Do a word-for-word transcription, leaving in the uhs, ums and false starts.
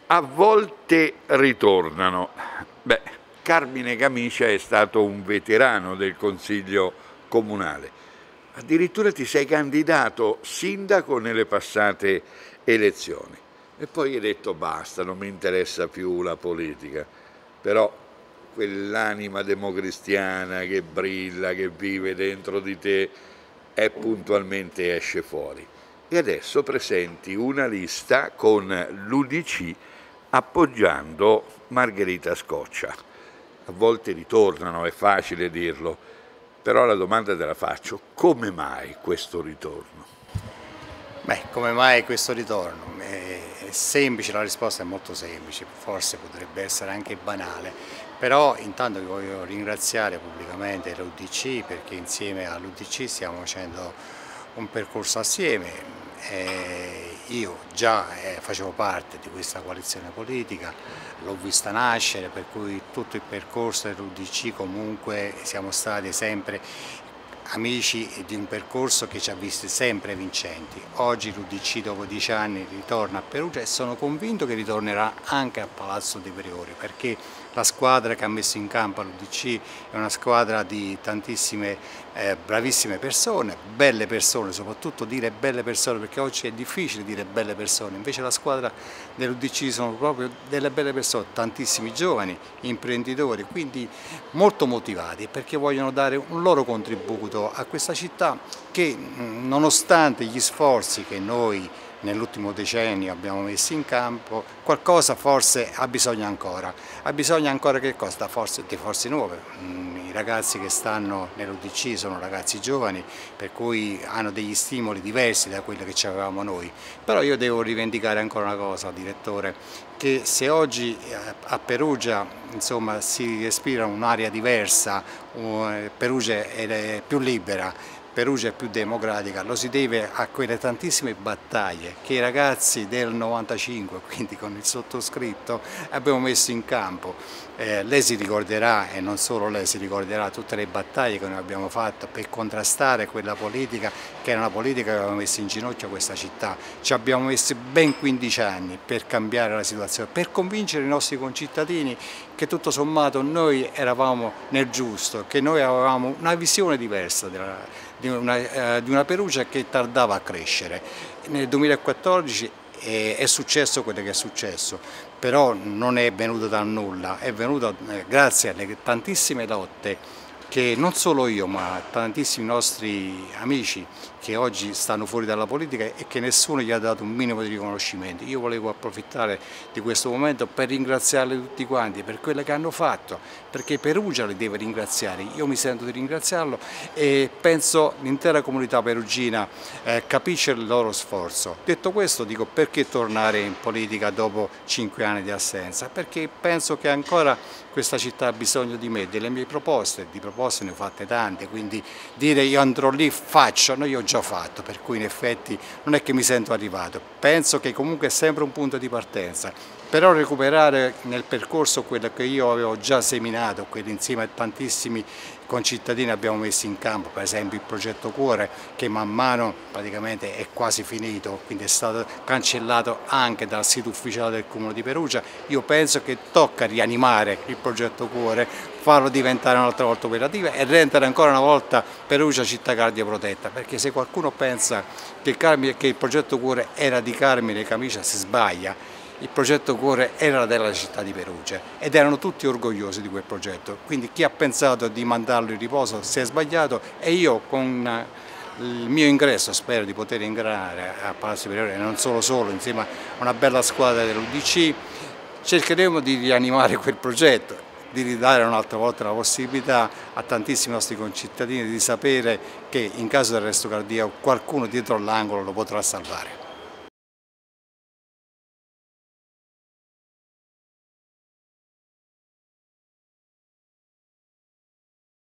A volte ritornano. Beh, Carmine Camicia è stato un veterano del Consiglio Comunale. Addirittura ti sei candidato sindaco nelle passate elezioni. E poi hai detto basta, non mi interessa più la politica. Però quell'anima democristiana che brilla, che vive dentro di te e puntualmente esce fuori. E adesso presenti una lista con l'U D C appoggiando Margherita Scoccia. A volte ritornano, è facile dirlo, però la domanda te la faccio: come mai questo ritorno? Beh, come mai questo ritorno? È semplice, la risposta è molto semplice, forse potrebbe essere anche banale, però intanto voglio ringraziare pubblicamente l'U D C perché insieme all'U D C stiamo facendo un percorso assieme. Eh, io già eh, facevo parte di questa coalizione politica, l'ho vista nascere, per cui tutto il percorso dell'U D C comunque siamo stati sempre amici di un percorso che ci ha visti sempre vincenti. Oggi l'U D C dopo dieci anni ritorna a Perugia e sono convinto che ritornerà anche a Palazzo dei Priori, perché la squadra che ha messo in campo l'U D C è una squadra di tantissime eh, bravissime persone, belle persone, soprattutto dire belle persone, perché oggi è difficile dire belle persone, invece la squadra dell'U D C sono proprio delle belle persone, tantissimi giovani, imprenditori, quindi molto motivati perché vogliono dare un loro contributo a questa città che, nonostante gli sforzi che noi nell'ultimo decennio abbiamo messo in campo, qualcosa forse ha bisogno ancora. Ha bisogno ancora che cosa? Forse di forze nuove. I ragazzi che stanno nell'U D C sono ragazzi giovani, per cui hanno degli stimoli diversi da quelli che avevamo noi. Però io devo rivendicare ancora una cosa, direttore, che se oggi a Perugia insomma, si respira un'aria diversa, Perugia è più libera, Perugia è più democratica, lo si deve a quelle tantissime battaglie che i ragazzi del novantacinque, quindi con il sottoscritto, abbiamo messo in campo. Eh, lei si ricorderà, e non solo lei si ricorderà, tutte le battaglie che noi abbiamo fatto per contrastare quella politica, che era una politica che aveva messo in ginocchio questa città. Ci abbiamo messo ben quindici anni per cambiare la situazione, per convincere i nostri concittadini che tutto sommato noi eravamo nel giusto, che noi avevamo una visione diversa della, di, una, eh, di una Perugia che tardava a crescere. Nel duemilaquattordici è, è successo quello che è successo, però non è venuto da nulla, è venuto eh, grazie alle tantissime lotte che non solo io ma tantissimi nostri amici che oggi stanno fuori dalla politica e che nessuno gli ha dato un minimo di riconoscimento. Io volevo approfittare di questo momento per ringraziarli tutti quanti per quello che hanno fatto, perché Perugia li deve ringraziare, io mi sento di ringraziarlo e penso l'intera comunità perugina eh, capisce il loro sforzo. Detto questo dico perché tornare in politica dopo cinque anni di assenza? Perché penso che ancora questa città ha bisogno di me, delle mie proposte, di proposte ne ho fatte tante, quindi dire io andrò lì, faccio, no, io ho già fatto, per cui in effetti non è che mi sento arrivato, penso che comunque è sempre un punto di partenza, però recuperare nel percorso quello che io avevo già seminato, quello insieme a tantissimi concittadini abbiamo messo in campo, per esempio il progetto Cuore che man mano praticamente è quasi finito, quindi è stato cancellato anche dal sito ufficiale del Comune di Perugia. Io penso che tocca rianimare il progetto Cuore, farlo diventare un'altra volta operativa e rendere ancora una volta Perugia città cardioprotetta, perché se qualcuno pensa che il, Carmine, che il progetto Cuore era di Carmine Camicia si sbaglia. Il progetto Cuore era della città di Perugia ed erano tutti orgogliosi di quel progetto, quindi chi ha pensato di mandarlo in riposo si è sbagliato e io con il mio ingresso spero di poter ingranare a Palazzo Priore e non solo solo, insieme a una bella squadra dell'U D C, cercheremo di rianimare quel progetto, di ridare un'altra volta la possibilità a tantissimi nostri concittadini di sapere che in caso di arresto cardiaco qualcuno dietro l'angolo lo potrà salvare.